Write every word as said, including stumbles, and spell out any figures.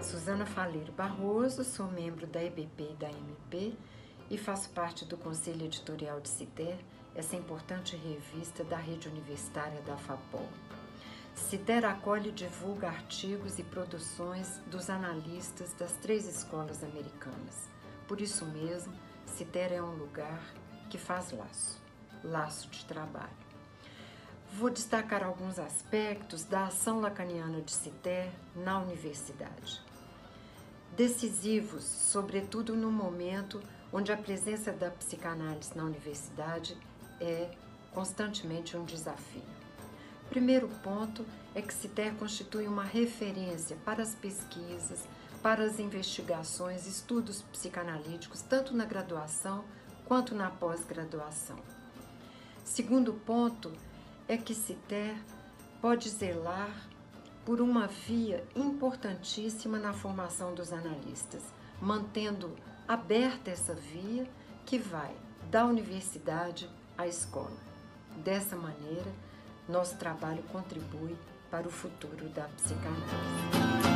Suzana Faleiro Barroso, sou membro da E B P e da M P e faço parte do Conselho Editorial de Citer, essa importante revista da rede universitária da FAPOL. Citer acolhe e divulga artigos e produções dos analistas das três escolas americanas. Por isso mesmo, Citer é um lugar que faz laço, laço de trabalho. Vou destacar alguns aspectos da ação lacaniana de Citer na universidade. Decisivos, sobretudo no momento onde a presença da psicanálise na universidade é constantemente um desafio. Primeiro ponto é que Citer constitui uma referência para as pesquisas, para as investigações, estudos psicanalíticos, tanto na graduação quanto na pós-graduação. Segundo ponto é que Citer pode zelar por uma via importantíssima na formação dos analistas, mantendo aberta essa via que vai da universidade à escola. Dessa maneira, nosso trabalho contribui para o futuro da psicanálise.